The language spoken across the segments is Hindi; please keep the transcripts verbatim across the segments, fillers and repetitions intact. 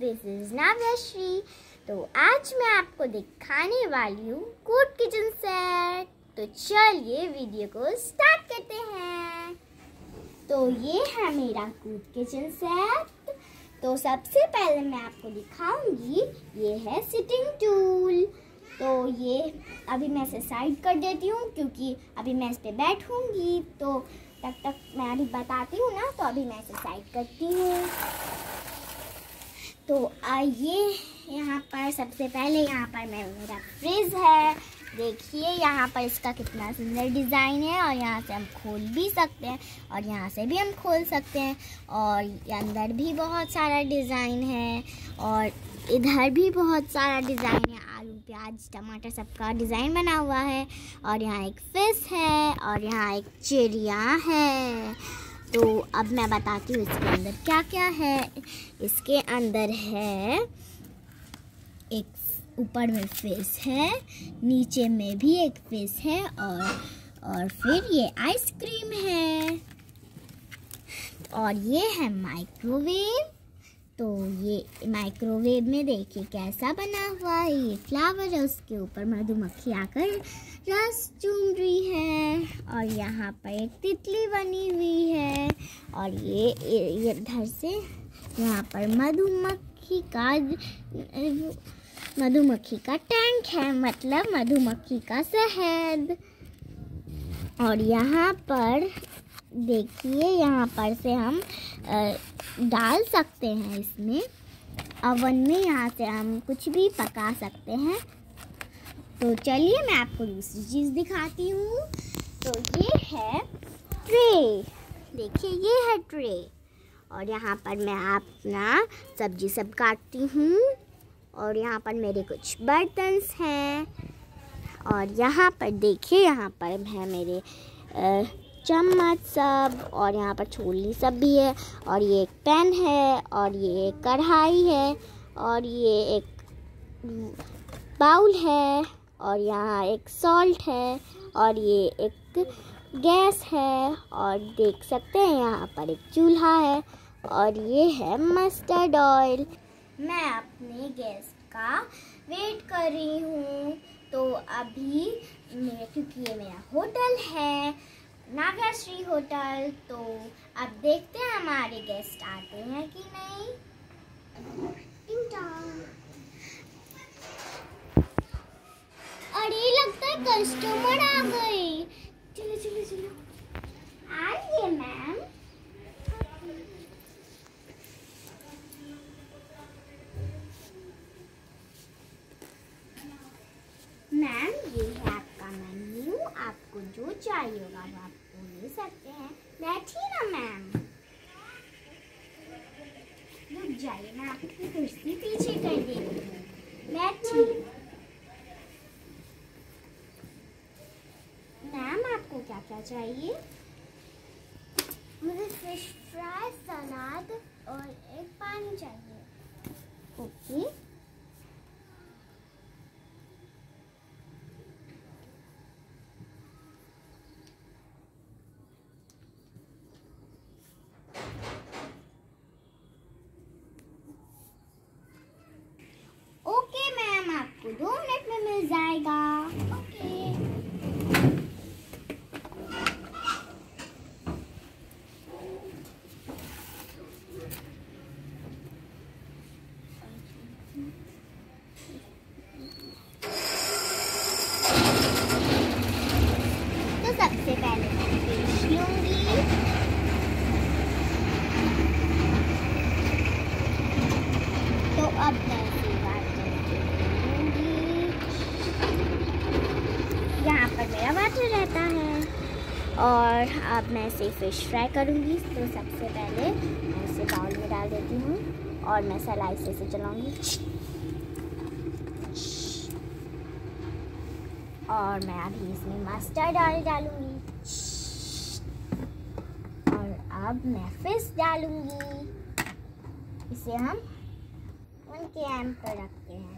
This is नाव्याश्री। तो आज मैं आपको दिखाने वाली हूँ कूट किचन सेट। तो चलिए वीडियो को स्टार्ट करते हैं। तो ये है मेरा कूट किचन सेट। तो सबसे पहले मैं आपको दिखाऊंगी, ये है सिटिंग टूल। तो ये अभी मैं इसे साइड कर देती हूँ क्योंकि अभी मैं इस पे बैठूंगी, तो तब तक मैं अभी बताती हूँ ना। तो अभी मैं इसे साइड करती हूँ। तो आइए, यहाँ पर सबसे पहले यहाँ पर मैं मेरा फ्रिज है। देखिए यहाँ पर इसका कितना सुंदर डिज़ाइन है, और यहाँ से हम खोल भी सकते हैं और यहाँ से भी हम खोल सकते हैं। और अंदर भी बहुत सारा डिज़ाइन है और इधर भी बहुत सारा डिज़ाइन है। आलू प्याज टमाटर सबका डिज़ाइन बना हुआ है। और यहाँ एक फिश है और यहाँ एक चिड़िया है। तो अब मैं बताती हूँ इसके अंदर क्या क्या है। इसके अंदर है एक, ऊपर में फिश है, नीचे में भी एक फिश है, और और फिर ये आइसक्रीम है, और ये है माइक्रोवेव। तो ये माइक्रोवेव में देखिए कैसा बना हुआ है। ये फ्लावर है, उसके ऊपर मधुमक्खी आकर रस चूम रही है। और यहाँ पर एक तितली बनी हुई है। और ये ये इधर से यहाँ पर मधुमक्खी का मधुमक्खी का टैंक है, मतलब मधुमक्खी का शहद। और यहाँ पर देखिए, यहाँ पर से हम आ, डाल सकते हैं इसमें अवन में। यहाँ से हम कुछ भी पका सकते हैं। तो चलिए मैं आपको दूसरी चीज़ दिखाती हूँ। तो ये है ट्रे। देखिए ये है ट्रे, और यहाँ पर मैं अपना सब्जी सब काटती हूँ। और यहाँ पर मेरे कुछ बर्तन्स हैं। और यहाँ पर देखिए, यहाँ पर है मेरे आ, चम्मच सब, और यहाँ पर छोलनी सब भी है। और ये एक पैन है, और ये एक कढ़ाई है, और ये एक बाउल है, और यहाँ एक सॉल्ट है, और ये एक गैस है। और देख सकते हैं यहाँ पर एक चूल्हा है, और ये है मस्टर्ड ऑयल। मैं अपने गेस्ट का वेट कर रही हूँ। तो अभी मेरे, क्योंकि ये मेरा होटल है, नाव्याश्री होटल, तो अब देखते हैं हमारे गेस्ट आते हैं कि नहीं। अरे लगता है कस्टमर आ गए। चलो चलो चलो, आइए मैम। मैम ये है आपका मेन्यू, आपको जो चाहिए होगा वो आप ले सकते हैं। बैठिए ना मैम, रुक जाइए, मैं आपकी कुर्सी पीछे कर देती हूँ। बैठिए। मैम आपको क्या क्या चाहिए? मुझे फिश फ्राई, सलाद और एक पानी चाहिए। ओके। दो मिनट में मिल जाएगा। ओके। तो सबसे पहले मैं फिश लूंगी। तो अब मैं यहाँ पर मेरा वाटर रहता है, और अब मैं इसे फ़िश फ्राई करूँगी। तो सबसे पहले मैं इसे बाउल में डाल देती हूँ, और मैं सलाई से इसे चलाऊँगी। और मैं अभी इसमें मस्टर्ड ऑयल डालूँगी, और अब मैं फिश डालूँगी। इसे हम उनके एम पर रखते हैं।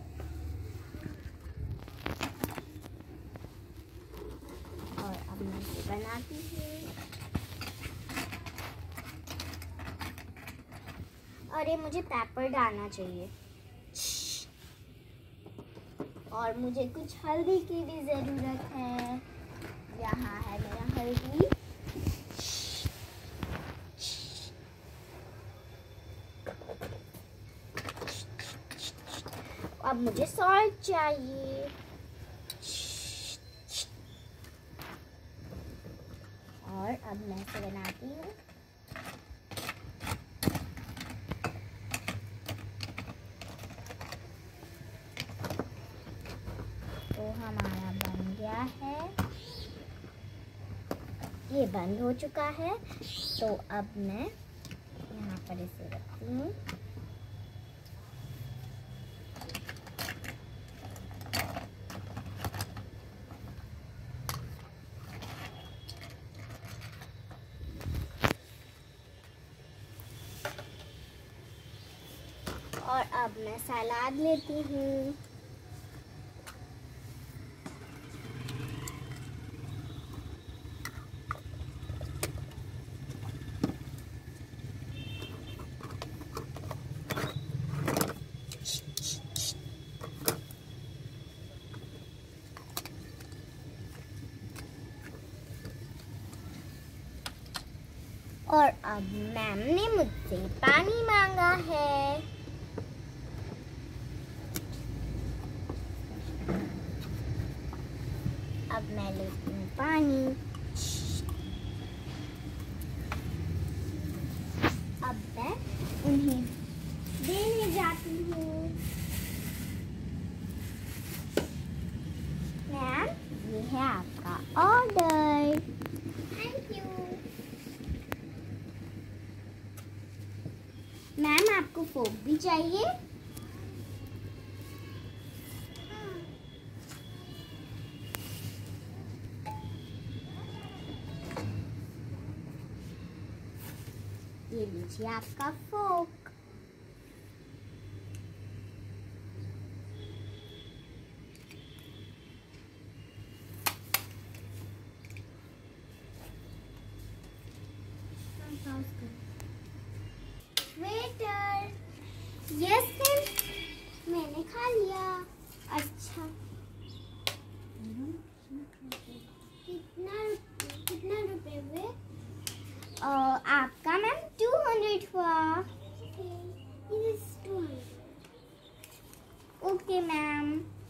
और अब मैं इसे बनाती हूँ। अरे मुझे पेपर डालना चाहिए और मुझे कुछ हल्दी की भी ज़रूरत है। यहाँ है मेरा हल्दी। अब मुझे सॉल्ट चाहिए। और अब मैं इसे बनाती हूँ। तो हमारा बन गया है, ये बंद हो चुका है। तो अब मैं यहाँ पर इसे रखती हूँ। और अब मैं सलाद लेती हूँ। और अब मैम ने मुझसे पानी मांगा है। अब मैं लेती हूँ पानी। अब मैं उन्हें देने जाती हूँ। मैम, ये है आपका ऑर्डर। Thank you. मैम, आपको फोक भी चाहिए? ये लीजिए आपका फोक। वेटर, यस मैम, मैंने खा लिया। अच्छा, कितना कितना रुपए हुए? Uh, आपका मैम टू हंड्रेड हुआ। Okay ma'am.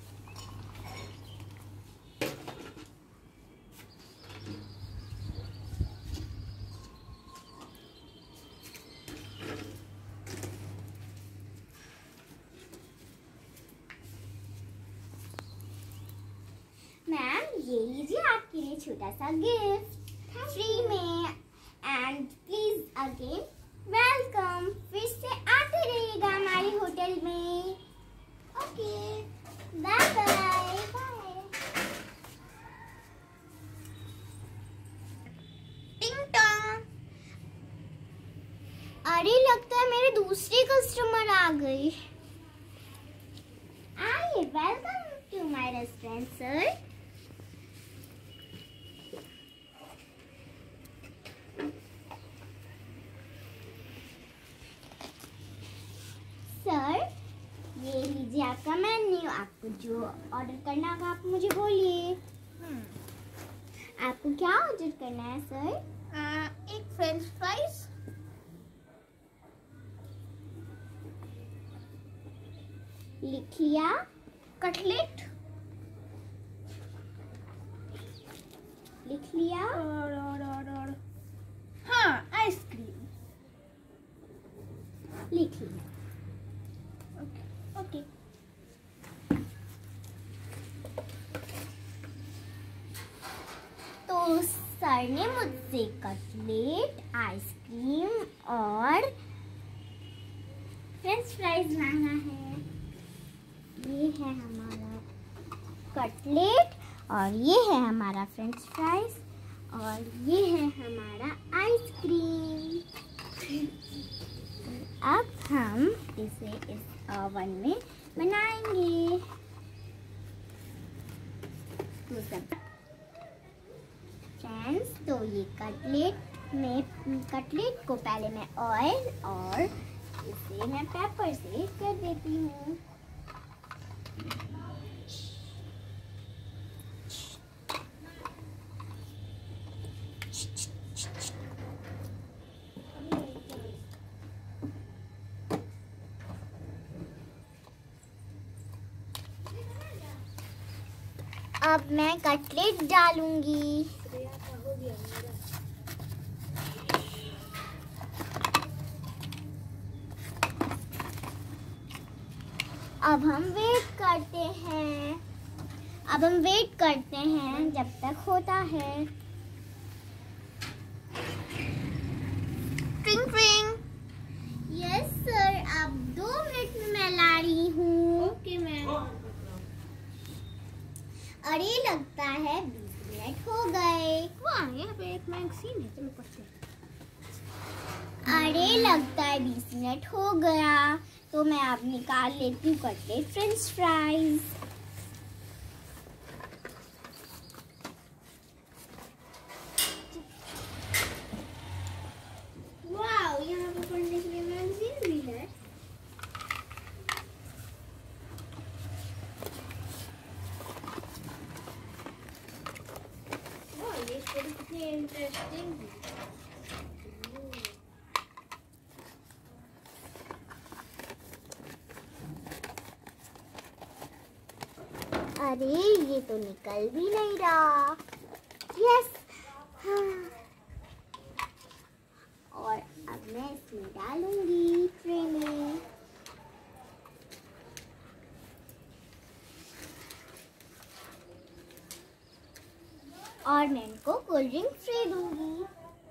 मैम, ये लीजिए आपके लिए छोटा सा गिफ्ट फ्री में। And please again welcome. फिर से आते रहिएगा हमारे होटल में। Okay, bye bye. बाय। टिंग टोंग। अरे लगता है मेरे दूसरे कस्टमर आ गई। आइए, welcome to my restaurant sir. Sir, ये लीजिए आपका मेन्यू। आपको जो ऑर्डर करना होगा आप मुझे बोलिए। आपको क्या ऑर्डर करना है सर? आ, एक फ्रेंच फ्राइज, लिख लिया। कटलेट, लिख लिया। और और और और हाँ, आइसक्रीम। लिख लिया। Okay okay. तो सर ने मुझसे कटलेट, आइसक्रीम और फ्रेंच फ्राइज मांगा है। ये है हमारा कटलेट और ये है हमारा फ्रेंच फ्राइज और ये है हमारा आइसक्रीम। अब हम इसे इस ओवन में बनाएंगे। तो सब फ्रेंड्स, तो ये कटलेट में कटलेट को पहले मैं ऑयल और इसे मैं पेपर से कर देती हूँ। अब मैं कटलेट डालूंगी। अब हम वेट करते हैं अब हम वेट करते हैं जब तक होता है। ट्रिंग ट्रिंग। यस सर, अब दो मिनट में मैं ला रही हूँ। Okay ma'am. अरे लगता है बीस मिनट हो गए। वाह, यहाँ पे एक मैगजीन है, चलो पढ़ते हैं। अरे लगता है बीस मिनट हो गया, तो मैं अब निकाल लेती हूँ कटलेट फ्रेंच फ्राइज। वाह, यहाँ पे पढ़ने के लिए मैगजीन भी है। वाह, ये स्टोरी कितनी इंटरेस्टिंग है। अरे ये तो निकल भी नहीं रहा। यस। और अब मैं इसमें डालूंगी ट्रे में। और मैं इनको कोल्ड ड्रिंक फ्री दूंगी।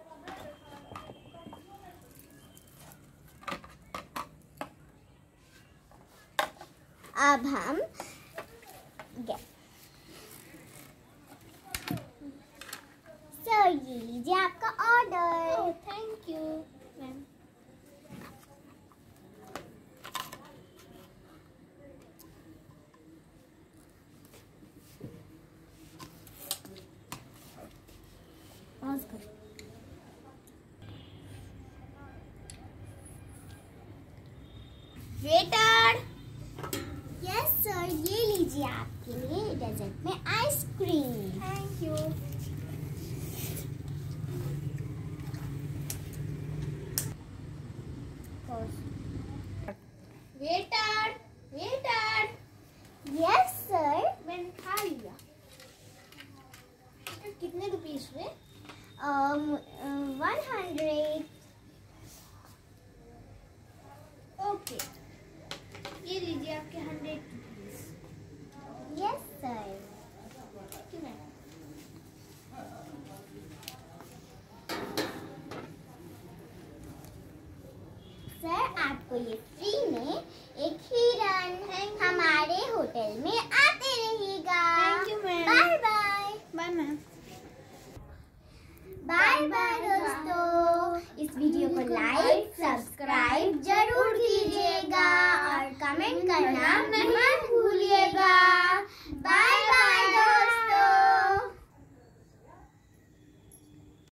अब हम सर, ये लीजिए आपका order. Thank you ma'am. Pause कर। वेटर। यस सर, ये लीजिए आपके लिए डेजर्ट में ice cream. Thank you. Waiter, waiter. Yes sir. मैंने खा लिया। कितने रुपीस हुए? One hundred. ओके, ये लीजिए आपके hundred rupees. Yes sir. Sir, आपको ये